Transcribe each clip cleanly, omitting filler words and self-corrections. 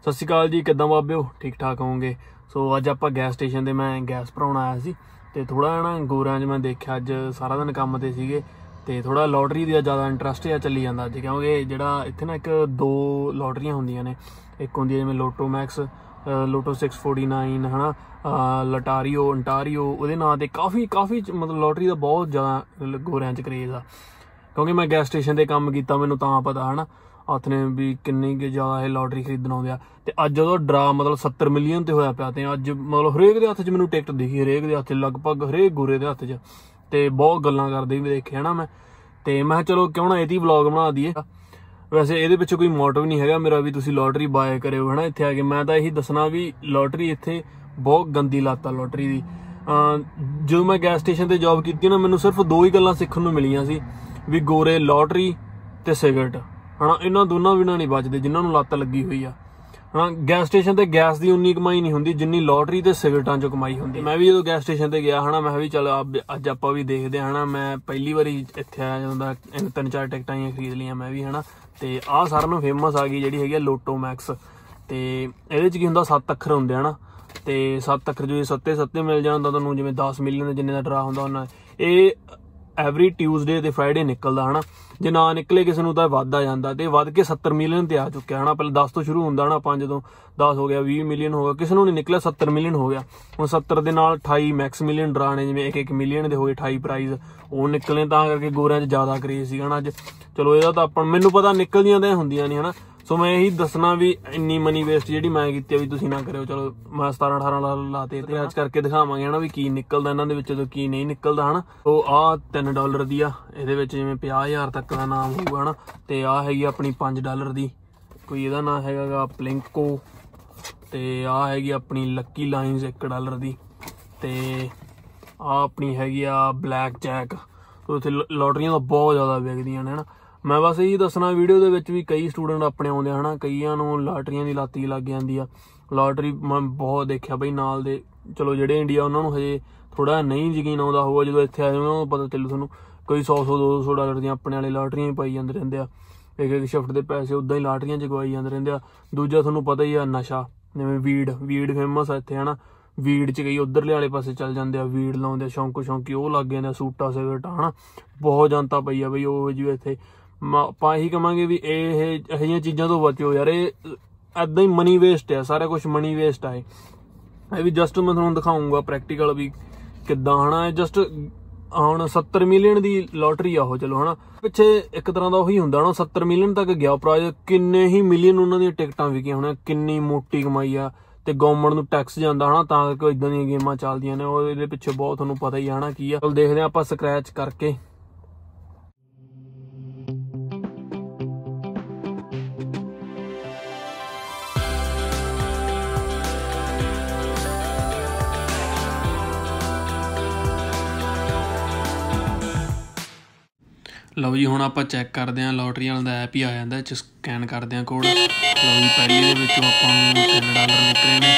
सत श्री अकाल जी, किद्दां बाबे हो? ठीक ठाक होवोगे। सो अज आप गैस स्टेशन ते मैं गैस भराउण आया सी ते थोड़ा ना गोरियां च मैं देखिया अज सारा दिन काम ते सीगे ते थोड़ा लॉटरी दा ज़्यादा इंटरस्ट जिहा चली जांदा अज, क्योंकि जिहड़ा इत्थे ना एक दो लॉटरियां होंदियां ने। एक होंदी है जिवें लोटो मैक्स, लोटो 649 है ना, लटारियो अंटारियो, उहदे नां ते काफ़ी मतलब लॉटरी का बहुत ज़्यादा गोरियां च क्रेज़ आ। क्योंकि मैं गैस स्टेशन ते काम कीता, मैनूं तां पता है ना हत्थ ने भी किन्नी ज़्यादा ये लॉटरी खरीदण आउंदे आ। ते अज उहदा ड्रा मतलब 70 मिलियन ते होया पिया ते अज मतलब हरेक दे हत्थ च मैनूं टिकट दिखी, हरेक दे हत्थ च, लगभग हरेक गोरे दे हत्थ च। ते बहुत गल्लां करदे भी देखे ना मैं, ते मैं चलो क्यों ना इहदी व्लॉग बना दईए। वैसे ये पिछे कोई मोटिव नहीं है मेरा भी तुसी लॉटरी बाय करो है ना इत्थे आके। मैं तो यही दसना भी लॉटरी इत्थे बहुत गंदी लत आ लॉटरी दी। जो मैं गैस स्टेशन ते जॉब की ना, मैनूं सिर्फ दो ही गल्लां सीखण नूं मिलियां सी भी गोरे लॉटरी ते सिगरट है ना, इन्हां दोनों बिना नहीं बचदे जिन्हां नूं लत लगी हुई आ है ना। गैस स्टेशन ते गैस की उन्नी कमाई नहीं होंदी जिन्नी लॉटरी ते सिगरटां चों कमाई होंदी। मैं भी जो गैस स्टेशन ते गया है ना, मैं भी चल अज आपां भी देखदे है ना। मैं पहली बारी इत्थे आया जदों दा 3-4 टिकटां खरीद लियां मैं भी है ना। ते आ सारिआं नूं फेमस आ गई जिहड़ी हैगी लोटो मैक्स। ते इहदे च की हुंदा 7 अखर हुंदे है ना, ते 7 अखर जो सत्ते मिल जाण तां तुहानूं जिवें 10 मिलियन जिन्ने दा ड्रा हुंदा उन्ना ये एवरी ट्यूसडे ते फ्राइडे निकलदा है ना। जे ना निकले किसी नूं तां वध आ जांदा ते वध के 70 मिलियन ते आ चुक्या है ना। पहले 10 तो शुरू हुंदा ना, 5 तो 10 हो गया, 20 मिलियन हो गया, किसी नूं नहीं निकलिया 70 मिलियन हो गया। हुण 70 दे नाल 28 मैक्स मिलियन ड्राने, जिवें 1-1 मिलियन दे हो गए 28 प्राइज़ वो निकलने, तां करके गोरियां च ज़्यादा क्रेज़ सीगा ना अज। चलो इहदा तां आपां मैनूं पता निकलदियां तां हुंदियां नहीं है ना। सो मैं यही दसना भी इन्नी मनी वेस्ट जी मैं की भी तुसीं ना करो। चलो मैं 17-18 लाते ते अज करके दिखावांगे ना भी की निकलदा इन्हां दे विच्चों की नहीं निकलदा है ना। तो आ $3 दी आ, इहदे विच जिवें 50,000 तक का नाम होऊगा है ना। ते आ हैगी अपनी $5 दी, कोई इहदा नाम हैगा प्लिंको। ते आ हैगी अपनी लकी लाइन्स $1 दी। ते आ अपनी हैगी आ ब्लैक जैक। तो इत्थे लॉटरियां तो बहुत ज़्यादा विकदियां ने है ना। मैं बस यही दसना वीडियो दे विच भी कई स्टूडेंट अपने आउंदे है ना, कईयां नूं लॉटरियां दी लत लग जांदी आ। लॉटरी मैं बहुत देखिया बई नाल दे, चलो जिहड़े इंडिया उन्हां नूं हजे थोड़ा नहीं यकीन आउंदा होऊगा, जदों इत्थे आए उन्हां नूं पता चलू तुहानूं कोई 100-100 $200 ਦੀਆਂ अपने वाले लॉटरियां ही पाई जांदे रहिंदे आ। एक शिफ्ट दे पैसे उदां ही लॉटरियां च गवाई जांदे रहिंदे आ। दूजा तुहानूं पता ही आ नशा, जिवें वीड फेमस आ इत्थे है ना। वीड च कई उधरले वाले पासे चल जांदे आ, वीड लाउंदे शौंकी वो लग जांदे सूटा सिगरटां है ना। बहुत जनता पई आ बई वो जी इत्थे। ਆਪਾਂ ਇਹੀ ਕਹਾਂਗੇ ਵੀ ਇਹੋ ਜਿਹੀਆਂ ਚੀਜ਼ਾਂ ਤੋਂ ਬਚੋ ਯਾਰ। ਇਹ ਇੱਦਾਂ ਹੀ ਮਨੀ ਵੇਸਟ ਹੈ, ਸਾਰਾ ਕੁਛ ਮਨੀ ਵੇਸਟ ਹੈ। ਇਹ ਵੀ ਜਸਟ ਮੈਂ ਤੁਹਾਨੂੰ ਦਿਖਾਊਂਗਾ ਪ੍ਰੈਕਟੀਕਲ ਵੀ ਕਿੱਦਾਂ ਹੈ ਨਾ। ਜਸਟ ਹੁਣ 70 ਮਿਲੀਅਨ ਦੀ ਲੋਟਰੀ ਆ ਉਹ, ਚਲੋ ਹੈ ਨਾ। ਪਿੱਛੇ ਇੱਕ ਤਰ੍ਹਾਂ ਦਾ ਉਹੀ ਹੁੰਦਾ ਨਾ, 70 ਮਿਲੀਅਨ ਤੱਕ ਗਿਆ ਪ੍ਰਾਈਜ਼, ਕਿੰਨੇ ਹੀ ਮਿਲੀਅਨ ਉਹਨਾਂ ਦੀਆਂ ਟਿਕਟਾਂ ਵਿਕੀਆਂ ਹੋਣੀਆਂ, ਕਿੰਨੀ ਮੋਟੀ ਕਮਾਈ ਆ। ਤੇ ਗਵਰਨਮੈਂਟ ਨੂੰ ਟੈਕਸ ਜਾਂਦਾ ਹੈ ਨਾ, ਤਾਂ ਕਰਕੇ ਇਦਾਂ ਦੀਆਂ ਗੇਮਾਂ ਚੱਲਦੀਆਂ ਨੇ। ਉਹ ਇਹਦੇ ਪਿੱਛੇ ਬਹੁਤ ਤੁਹਾਨੂੰ ਪਤਾ ਹੀ ਹੈ ਨਾ ਕੀ ਆ। ਚਲ ਦੇਖਦੇ ਹਾਂ ਆਪਾਂ ਸਕ੍ਰੈਚ ਕਰਕੇ। ਲਓ ਜੀ ਹੁਣ ਆਪਾਂ ਚੈੱਕ ਕਰਦੇ ਹਾਂ। ਲੋਟਰੀ ਵਾਲਾ ਦਾ ਐਪ ਹੀ ਆ ਜਾਂਦਾ, ਇਹ 'ਚ ਸਕੈਨ ਕਰਦੇ ਹਾਂ ਕੋਡ। ਲਓ ਜੀ ਪਹਿਲੀ ਦੇ ਵਿੱਚੋਂ ਆਪਾਂ ਨੂੰ $3 ਨਿਕਲੇ ਨੇ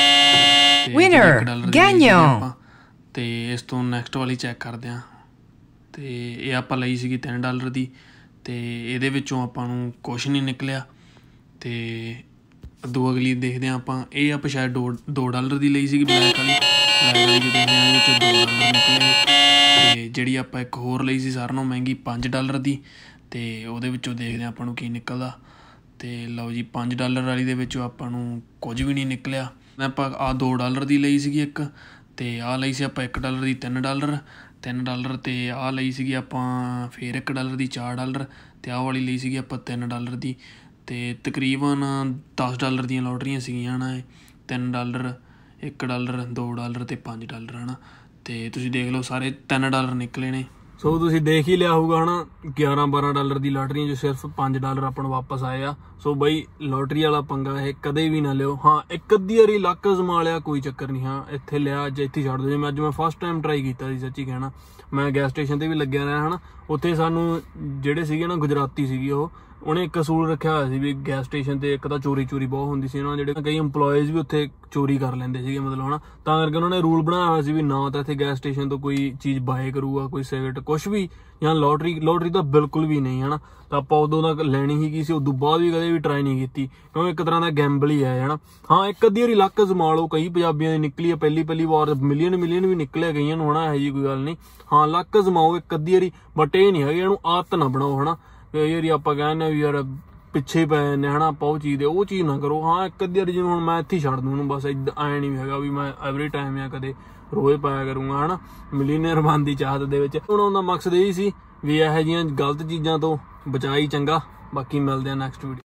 ਤੇ ਆਪਾਂ, ਤੇ ਇਸ ਤੋਂ ਨੈਕਸਟ ਵਾਲੀ ਚੈੱਕ ਕਰਦੇ ਹਾਂ। ਤੇ ਇਹ ਆਪਾਂ ਲਈ ਸੀਗੀ $3 ਦੀ, ਤੇ ਇਹਦੇ ਵਿੱਚੋਂ ਆਪਾਂ ਨੂੰ ਕੁਛ ਨਹੀਂ ਨਿਕਲਿਆ। ਤੇ ਅੱਧੋ ਅਗਲੀ ਦੇਖਦੇ ਹਾਂ ਆਪਾਂ। ਇਹ ਆਪਾਂ ਸ਼ਾਇਦ $2 ਦੀ ਲਈ ਸੀਗੀ ਬਲੈਕ ਵਾਲੀ ਜੋ ਦੇਖਦੇ ਹਾਂ ਇਹਦੇ ਵਿੱਚੋਂ $2 ਨਿਕਲੇ। ਤੇ ਜਿਹੜੀ ਆਪਾਂ ਇੱਕ ਹੋਰ ਲਈ ਸੀ ਸਾਰਿਆਂ ਨਾਲੋਂ ਮਹਿੰਗੀ $5 ਦੀ, ਤੇ ਉਹਦੇ ਵਿੱਚੋਂ ਦੇਖਦੇ ਹਾਂ ਆਪਾਂ ਨੂੰ ਕੀ ਨਿਕਲਦਾ। ਤੇ ਲਓ ਜੀ $5 ਵਾਲੀ ਦੇ ਵਿੱਚੋਂ ਆਪਾਂ ਨੂੰ ਕੁਝ ਵੀ ਨਹੀਂ ਨਿਕਲਿਆ। ਆਪਾਂ ਆਹ $2 ਦੀ ਲਈ ਸੀਗੀ ਇੱਕ, ਤੇ ਆਹ ਲਈ ਸੀ ਆਪਾਂ $1 ਦੀ $3, ਤੇ ਆਹ ਲਈ ਸੀਗੀ ਆਪਾਂ ਫਿਰ $1 ਦੀ $4, ਤੇ ਆਹ ਵਾਲੀ ਲਈ ਸੀਗੀ ਆਪਾਂ $3 ਦੀ। ਤੇ ਤਕਰੀਬਨ $10 ਦੀਆਂ ਲੋਟਰੀਆਂ ਸੀਗੀਆਂ ਨਾ ਇਹ, $3, $1, $2 ਤੇ $5 ਹੈ ਨਾ। ਤੇ ਤੁਸੀਂ ਦੇਖ ਲਓ ਸਾਰੇ $3 ਨਿਕਲੇ ਨੇ। ਸੋ ਤੁਸੀਂ ਦੇਖ ਹੀ ਲਿਆ ਹੋਊਗਾ ਹੈ ਨਾ, $11-12 ਦੀ ਲੋਟਰੀਆਂ 'ਚ ਸਿਰਫ $5 ਆਪਾਂ ਨੂੰ ਵਾਪਸ ਆਏ ਆ। ਸੋ ਬਈ ਲੋਟਰੀ ਵਾਲਾ ਪੰਗਾ ਇਹ ਕਦੇ ਵੀ ਨਾ ਲਿਓ। ਹਾਂ ਇੱਕ ਅੱਧੀ ਵਾਰੀ ਲੱਕ ਅਜ਼ਮਾ ਲਿਆ ਕੋਈ ਚੱਕਰ ਨਹੀਂ, ਹਾਂ ਇੱਥੇ ਲਿਆ ਅੱਜ ਇੱਥੇ ਛੱਡ ਦਿਓ। ਜਿਵੇਂ ਅੱਜ ਮੈਂ ਫਸਟ ਟਾਈਮ ਟਰਾਈ ਕੀਤਾ ਸੀ, ਸੱਚੀ ਕਹਿਣਾ। ਮੈਂ ਗੈਸ ਸਟੇਸ਼ਨ 'ਤੇ ਵੀ ਲੱਗਿਆ ਰਿਹਾ ਹੈ ਨਾ। ਉੱਥੇ ਸਾਨੂੰ ਜਿਹੜੇ ਸੀਗੇ ਨਾ ਗੁਜਰਾਤੀ ਸੀਗੀ, ਉਹ ਉਹਨੇ ਇੱਕ ਅਸੂਲ ਰੱਖਿਆ ਹੋਇਆ ਸੀ ਵੀ ਗੈਸ ਸਟੇਸ਼ਨ ਤੇ ਇੱਕ ਤਾਂ ਚੋਰੀ ਬਹੁਤ ਹੁੰਦੀ ਸੀ ਉਹਨਾਂ ਜਿਹੜੇ ਕਈ EMPLOYEES ਵੀ ਉੱਥੇ ਚੋਰੀ ਕਰ ਲੈਂਦੇ ਸੀਗੇ ਮਤਲਬ ਹਨਾ, ਤਾਂ ਕਰਕੇ ਉਹਨਾਂ ਨੇ ਰੂਲ ਬਣਾਇਆ ਹੋਇਆ ਸੀ ਵੀ ਨਾ ਤਾਂ ਇੱਥੇ ਗੈਸ ਸਟੇਸ਼ਨ ਤੋਂ ਕੋਈ ਚੀਜ਼ ਬਾਏ ਕਰੂਗਾ, ਕੋਈ ਸਿਗਰਟ ਕੁਛ ਵੀ, ਜਾਂ ਲੋਟਰੀ ਤਾਂ ਬਿਲਕੁਲ ਵੀ ਨਹੀਂ ਹਨਾ। ਤਾਂ ਆਪਾਂ ਉਦੋਂ ਦਾ ਲੈਣੀ ਹੀ ਕੀ ਸੀ, ਉਦੋਂ ਬਾਅਦ ਵੀ ਕਦੇ ਵੀ ਟਰਾਈ ਨਹੀਂ ਕੀਤੀ ਕਿਉਂਕਿ ਇੱਕ ਤਰ੍ਹਾਂ ਦਾ ਗੈਂਬਲ ਹੀ ਹੈ ਹਨਾ। ਹਾਂ ਇੱਕ ਅੱਧੀ ਵਾਰੀ ਲੱਕ ਅਜ਼ਮਾ ਲਓ, ਕਈ ਪੰਜਾਬੀਆਂ ਦੀ ਨਿਕਲੀ ਆ ਪਹਿਲੀ ਵਾਰ, ਮਿਲੀਅਨ ਵੀ ਨਿਕਲਿਆ ਕਈਆਂ ਨੂੰ ਹਨਾ, ਇਹੋ ਜਿਹੀ ਕੋਈ ਗੱਲ ਨਹੀਂ। ਹਾਂ ਲੱਕ ਅਜ਼ਮਾਓ ਇੱਕ ਅੱਧੀ ਵਾਰੀ, ਬਟ ਇਹ ਨਹੀਂ ਹੈਗਾ ਇਹਨੂੰ ਆਦਤ ਨਾ ਬਣਾਓ ਹਨਾ। ਕਈ ਵਾਰੀ ਆਪਾਂ ਕਹਿੰਦੇ ਵੀ ਯਾਰ ਪਿੱਛੇ ਪੈ ਜਾਂਦੇ ਹਨਾ ਆਪਾਂ ਉਹ ਚੀਜ਼ ਨਾ ਕਰੋ। ਹਾਂ ਇੱਕ ਅੱਧੀ ਵਾਰੀ ਜਿਵੇਂ ਹੁਣ ਮੈਂ ਇੱਥੇ ਛੱਡ ਦੂੰ ਉਹਨੂੰ, ਬਸ ਐਂ ਨਹੀਂ ਹੈਗਾ ਵੀ ਮੈਂ ਐਵਰੀ ਟਾਈਮ ਜਾਂ ਕਦੇ ਰੋਜ਼ ਪਾਇਆ ਕਰੂੰਗਾ ਹਨਾ। ਮਿਲੀਅਨਰ ਬਣਨ ਦੀ ਚਾਹਤ ਦੇ ਵਿੱਚ ਬਣਾਉਣ ਦਾ ਮਕਸਦ ਇਹ ਸੀ ਵੀ ਇਹੋ ਜਿਹੀਆਂ ਗਲਤ ਚੀਜ਼ਾਂ ਤੋਂ ਬਚਾਈ ਚੰਗਾ। ਬਾਕੀ ਮਿਲਦੇ ਆ ਨੈਕਸਟ ਵੀਡੀਓ।